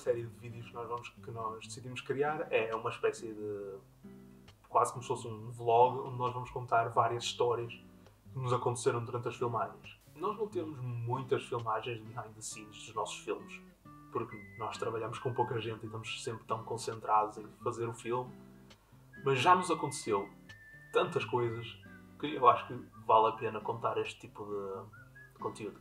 série de vídeos que nós decidimos criar é uma espécie de... quase como se fosse um vlog, onde nós vamos contar várias histórias que nos aconteceram durante as filmagens. Nós não temos muitas filmagens behind the scenes dos nossos filmes, porque nós trabalhamos com pouca gente e estamos sempre tão concentrados em fazer o filme, mas já nos aconteceu tantas coisas que eu acho que vale a pena contar este tipo de conteúdo.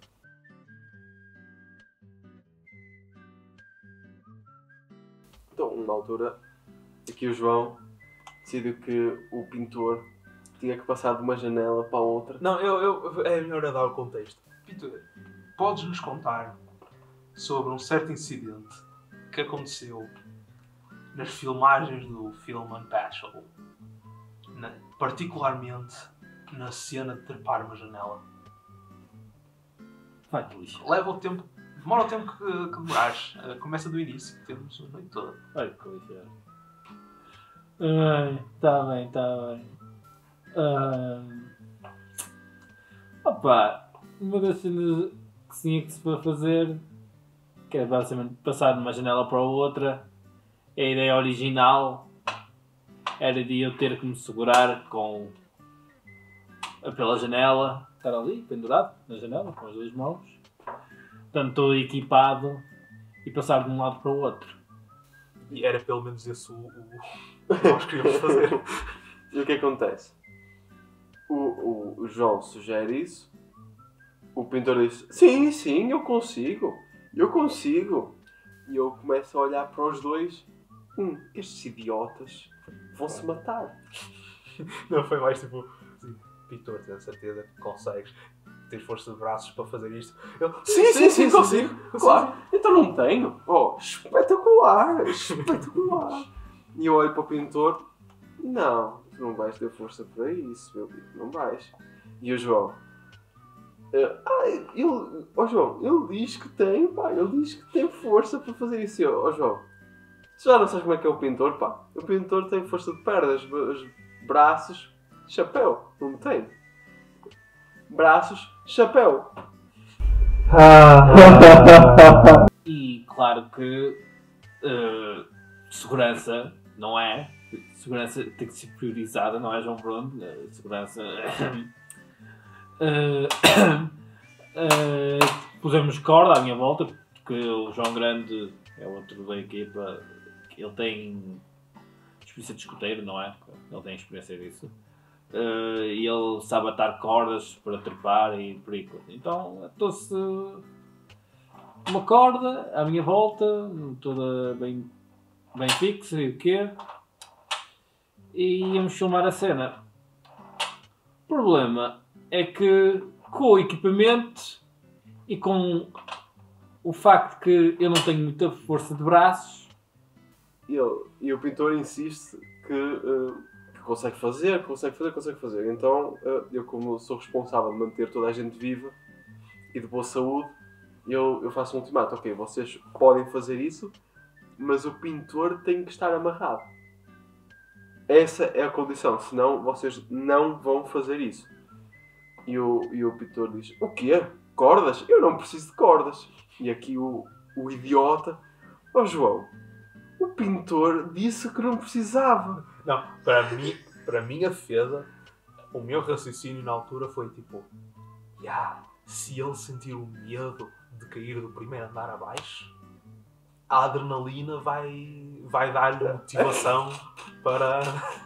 Então, numa altura, aqui o João decidiu que o pintor tinha que passar de uma janela para a outra. Não, é melhor eu dar o contexto. Pintor, podes-nos contar sobre um certo incidente que aconteceu nas filmagens do filme Unpatchable, particularmente na cena de trepar uma janela. Vai que lixo. Leva o tempo, demora o tempo que demorares. Começa do início, temos a noite toda. Vai que lixo. Ai, tá bem. Opa, uma das cenas que tinha que se para fazer, que é basicamente passar de uma janela para a outra, a ideia original era de eu ter que me segurar pela janela, estar ali, pendurado na janela, com as duas mãos, portanto todo equipado e passar de um lado para o outro. E era pelo menos esse o que nós queríamos fazer. E o que acontece? O João sugere isso, o pintor diz, sim, eu consigo. E eu começo a olhar para os dois, estes idiotas vão-se matar. Não, foi mais tipo, assim, Pintor, tenho certeza que consegues. Tens força de braços para fazer isto? Eu, sim, consigo. Claro, então não tenho. Oh, espetacular. E eu olho para o pintor, não, tu não vais ter força para isso, meu filho, não vais. E o João, João, ele diz que tem, pá, ele diz que tem força para fazer isso. João, tu já não sabes como é que é o pintor, pá? O pintor tem força de pernas, os braços, chapéu, não tem. Braços, chapéu. E claro que segurança não é. Segurança tem que ser priorizada, não é, João Bruno? Segurança. Pusemos corda à minha volta, porque o João Grande é outro da equipa, ele tem experiência de escoteiro, não é? Ele tem experiência disso. E ele sabe atar cordas para trepar e por aí. Então atou-se uma corda à minha volta, toda bem fixa e o quê? E íamos filmar a cena. O problema é que com o equipamento e com o facto que eu não tenho muita força de braços, E o pintor insiste que consegue fazer. Então, eu como sou responsável de manter toda a gente viva e de boa saúde, eu faço um ultimato. Ok, vocês podem fazer isso, mas o pintor tem que estar amarrado. Essa é a condição, senão vocês não vão fazer isso. E o pintor diz, o quê? Cordas? Eu não preciso de cordas. E aqui o idiota, João, o pintor disse que não precisava. Não, para minha defesa, o meu raciocínio na altura foi tipo, se ele sentir o medo de cair do primeiro andar abaixo, a adrenalina vai dar-lhe motivação para...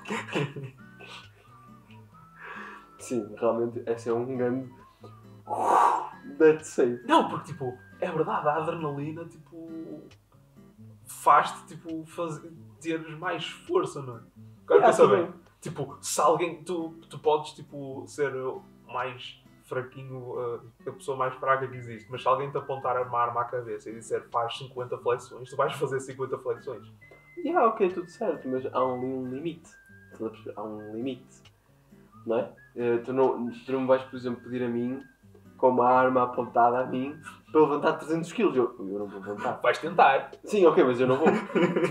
Sim, realmente esse é um grande... That's safe. Não, porque tipo, é verdade, a adrenalina tipo, faz-te tipo, teres mais força, não é? Agora pensa bem, tipo, se alguém, tu podes tipo, ser mais fraquinho, a pessoa mais fraca que existe, mas se alguém te apontar uma arma à cabeça e disser faz 50 flexões, tu vais fazer 50 flexões. Ok, tudo certo, mas há um limite. Há um limite, não é? Tu não me vais, por exemplo, pedir a mim, com uma arma apontada a mim, para levantar 300 kg. Eu não vou levantar. Vais tentar. Sim, ok, mas eu não vou.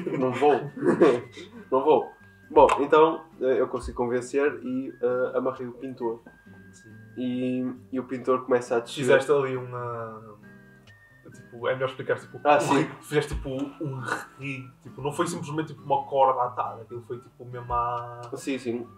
Não vou. Bom, então eu consigo convencer e amarrei o pintor. Sim. E o pintor começa a descer. Fizeste ali tipo Tipo, é melhor explicar, tipo, Sim. fizeste tipo um rig, tipo, não foi simplesmente tipo uma corda atada, aquilo foi tipo mesmo a... Sim, sim.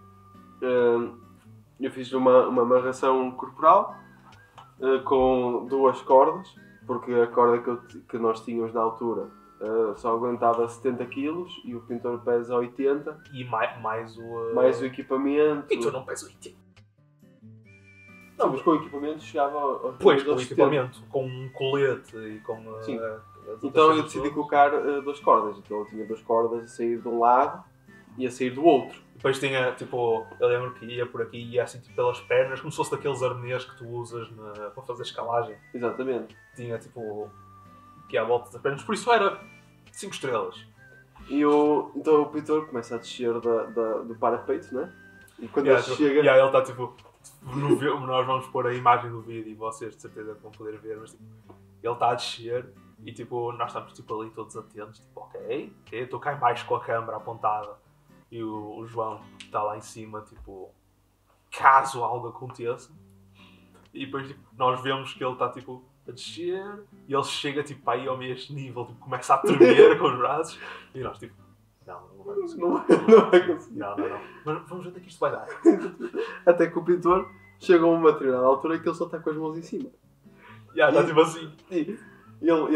Eu fiz uma amarração corporal com 2 cordas, porque a corda que nós tínhamos na altura só aguentava 70 kg e o pintor pesa 80. E mais o... Mais o equipamento. E tu não pesas 80? Não, mas com o equipamento chegava aos Pois, com o 70. equipamento, com um colete e com... Sim. as Então outras eu decidi coisas. colocar 2 cordas. Então eu tinha 2 cordas a sair de um lado e a sair do outro. Depois tinha, tipo, eu lembro que ia por aqui e ia assim tipo, pelas pernas, como se fosse daqueles arnês que tu usas para fazer escalagem. Exatamente. Tinha, tipo, aqui à volta das pernas, por isso era 5 estrelas. Então o pintor começa a descer do parapeito, né? E quando Yeah, ele tipo, chega. yeah, ele está tipo, nós vamos pôr a imagem do vídeo e vocês de certeza vão poder ver, mas tipo, ele está a descer e tipo, nós estamos tipo, ali todos atentos, tipo, ok, estou cá em baixo com a câmera apontada e o João está lá em cima, tipo, caso algo aconteça. E depois tipo, nós vemos que ele está tipo a descer e ele chega tipo aí ao mesmo nível, tipo, começa a tremer com os braços e nós tipo, não vai conseguir. Não vai conseguir. Não. Mas vamos ver até que isto vai dar. Até que o pintor chega a uma determinada altura que ele só está com as mãos em cima. Está tipo assim. E ele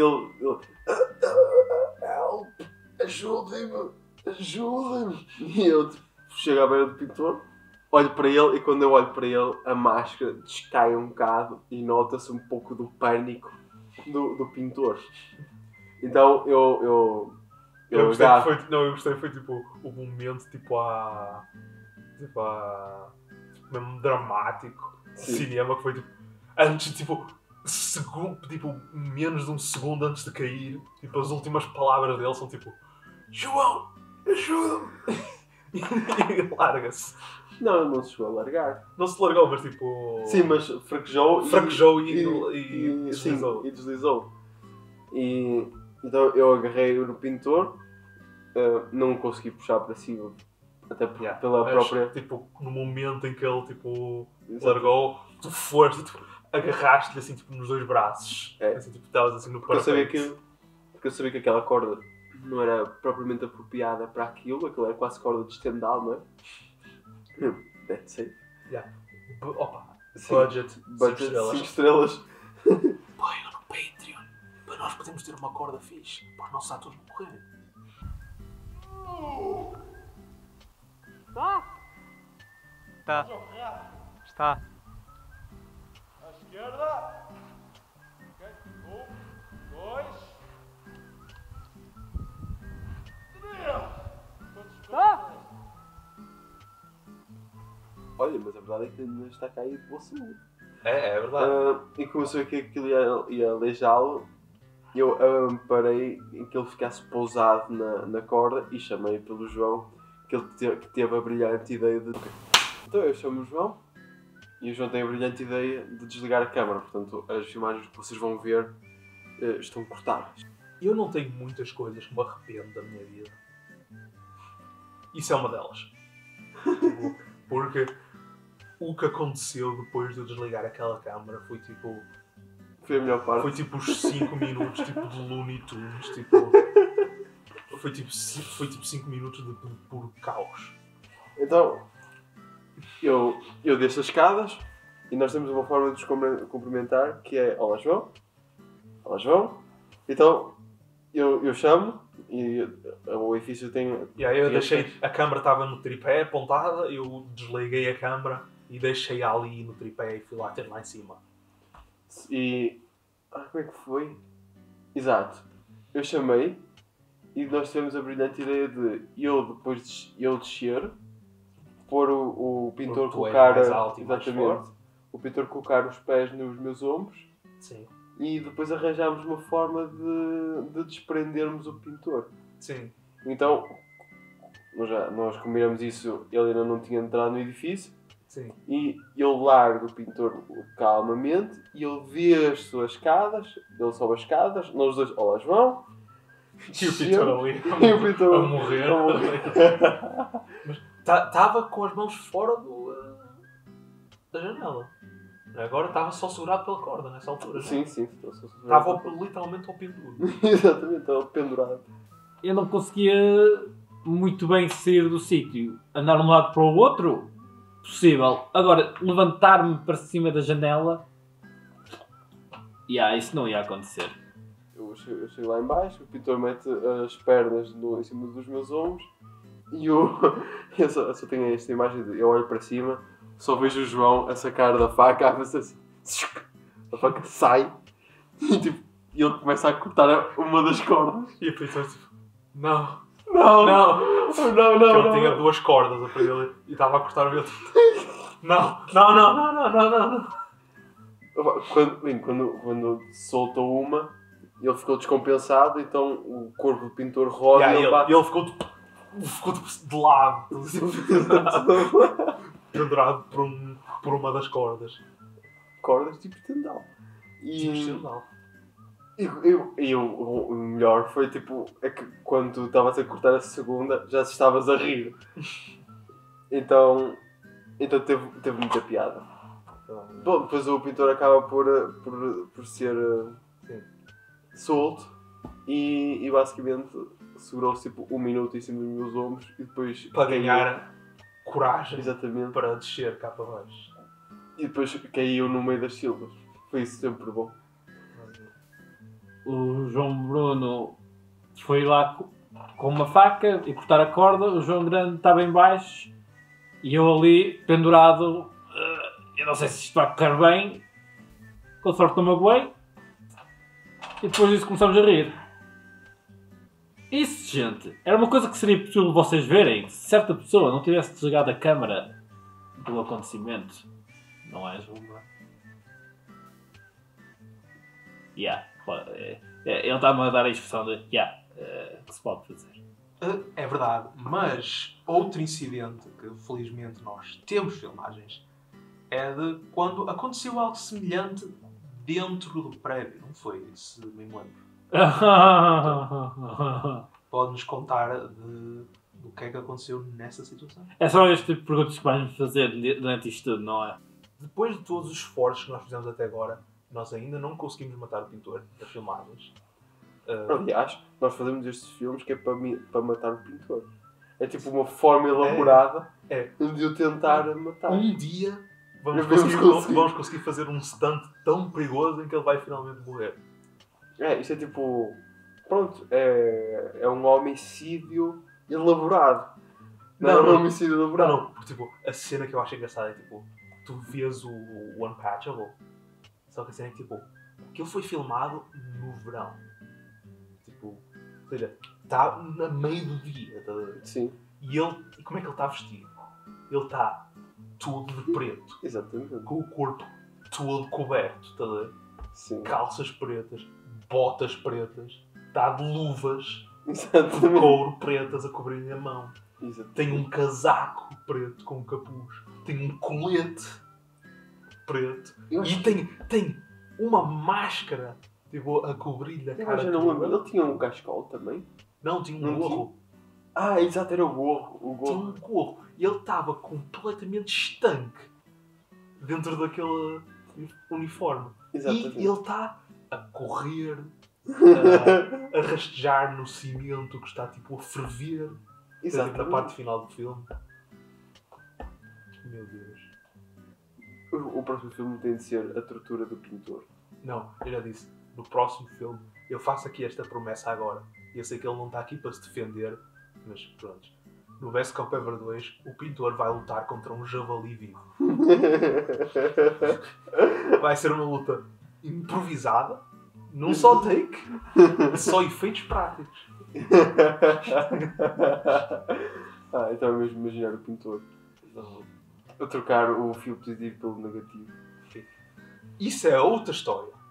help, ajudem-me. E eu tipo, chego à beira do pintor, olho para ele e quando eu olho para ele a máscara descai um bocado e nota-se um pouco do pânico do pintor. Então eu agarro. Eu gostei foi tipo o momento tipo mesmo dramático de Sim. cinema que foi tipo antes tipo menos de um segundo antes de cair, tipo as últimas palavras dele são tipo João, ajuda-me e larga-se. Não se chegou a largar. Não se largou, mas tipo Sim, mas fraquejou e deslizou. Sim, e deslizou. E então eu agarrei no pintor, não consegui puxar para cima, até porque pela Mas, própria. tipo, no momento em que ele tipo Exato. largou, tu foste, tipo, agarraste-lhe assim tipo nos 2 braços. É. Assim, tipo, estavas assim no Porque parapeito. eu sabia que aquela corda não era propriamente apropriada para aquilo era quase corda de estendal, não é? That's it. Opa, Sim. budget 5 Budget estrelas. 5 estrelas. Põe-o no Patreon para nós podermos ter uma corda fixe para os nossos atores morrerem. Tá. Está. À esquerda. Ok. 1, 2. 3. Tá. Olha, mas a verdade é que ainda está caído de boa saúde. É verdade. E como eu sabia que aquilo ia aleijá-lo, eu parei em que ele ficasse pousado na corda e chamei pelo João, que ele teve a brilhante ideia de... Então eu chamo o João e o João tem a brilhante ideia de desligar a câmara, portanto as imagens que vocês vão ver estão cortadas. Eu não tenho muitas coisas que me arrependo da minha vida. Isso é uma delas. Tipo, porque o que aconteceu depois de eu desligar aquela câmara foi tipo... Foi a melhor parte. Foi tipo os 5 minutos tipo de Looney Tunes, tipo... Foi tipo 5 minutos de puro caos. Então, eu desço as escadas e nós temos uma forma de nos cumprimentar que é Olá João. Olá João. Então, eu chamo e o edifício tem... E aí eu deixei... A câmara estava no tripé apontada, eu desliguei a câmara e deixei-a ali no tripé e fui lá ter lá em cima. E... como é que foi? Exato. Eu chamei e nós tivemos a brilhante ideia de depois de eu descer, pôr o pintor Porque tu és colocar... mais alto e mais exatamente. forte. O pintor colocar os pés nos meus ombros Sim. e depois arranjámos uma forma de desprendermos o pintor. Sim. Então, nós combinamos isso, ele ainda não tinha entrado no edifício. Sim. E eu largo o pintor calmamente e ele desce as escadas, ele sobe as escadas, nós dois, olá João. E o pintor ali E o pintor a morrer. Mas estava com as mãos fora da janela. Agora estava só segurado pela corda nessa altura. Sim. Estava literalmente ao penduro. Exatamente, estava pendurado. Eu não conseguia muito bem sair do sítio. Andar de um lado para o outro, possível. Agora, levantar-me para cima da janela, isso não ia acontecer. Eu chego lá em baixo, o pintor mete as pernas em cima dos meus ombros e eu só tenho esta imagem de eu olho para cima, só vejo o João a sacar da faca, a fazer assim, a faca sai e tipo, ele começa a cortar uma das cordas. E a pintor tipo, não. Não! Que ele tinha 2 cordas para ele e estava a cortar o meu. Não. Quando soltou uma, ele ficou descompensado, então o corpo do pintor roda e ele bate. ele ficou de lado, pendurado por uma das cordas. Cordas tipo tendal. Excepcional. E o melhor foi tipo, é que quando tu estavas a cortar a segunda, já estavas a rir. Então teve muita piada. Bom, depois o pintor acaba por ser solto e basicamente segurou-se tipo 1 minuto em cima dos meus ombros e depois Para ganhar coragem. Exatamente. Para descer cá para baixo. E depois caiu no meio das silvas. Foi isso sempre bom. O João Bruno foi lá com uma faca e cortar a corda. O João Grande estava em baixo e eu ali pendurado. Eu não sei se isto vai correr bem. Com sorte não me magoei. E depois disso começamos a rir. Isso, gente, era uma coisa que seria possível vocês verem se certa pessoa não tivesse desligado a câmara do acontecimento. Não é, João? Ele está-me a dar a expressão de que se pode fazer. É verdade, mas outro incidente que felizmente nós temos filmagens é de quando aconteceu algo semelhante dentro do prédio, não foi? Se me lembro. Pode-nos contar do que é que aconteceu nessa situação? É só este tipo de perguntas que vais-me fazer durante isto tudo, não é? Depois de todos os esforços que nós fizemos até agora, nós ainda não conseguimos matar o pintor das filmagens. Aliás, nós fazemos estes filmes que é para matar o pintor. É tipo uma forma elaborada de o tentar matar. Um dia vamos conseguir fazer um stunt tão perigoso em que ele vai finalmente morrer. Isto é tipo... Pronto, é um homicídio elaborado. Não é um homicídio elaborado. Não, porque tipo, a cena que eu acho engraçada é tipo, tu vês o Unpatchable, só que a cena é que tipo, aquilo foi filmado no verão. Tipo, ou seja, está no meio do dia, tá? Sim. E como é que ele está vestido? Ele está todo de preto. Exatamente. Com o corpo todo coberto, tá? Sim. Calças pretas, botas pretas, está de luvas Exatamente. de couro pretas a cobrirem a mão. Exatamente. Tem um casaco preto com um capuz. Tem um colete preto. E tem uma máscara tipo, a cobrir-lhe a cara. Eu já não lembro. Ele tinha um cascol também? Não, tinha um Não gorro. Exato, era o gorro. Tinha um gorro. E ele estava completamente estanque dentro daquele uniforme. Exatamente. E ele está a correr, a rastejar no cimento que está tipo a ferver. Exatamente. Na parte final do filme. Meu Deus. O próximo filme tem de ser A Tortura do Pintor. Não, eu já disse. No próximo filme, eu faço aqui esta promessa agora. E eu sei que ele não está aqui para se defender, mas pronto. No Best Cop Ever 2, o pintor vai lutar contra um javali vivo. Vai ser uma luta improvisada, num só take, só efeitos práticos. Então é mesmo imaginar o pintor a trocar o fio positivo pelo negativo. Isso é outra história.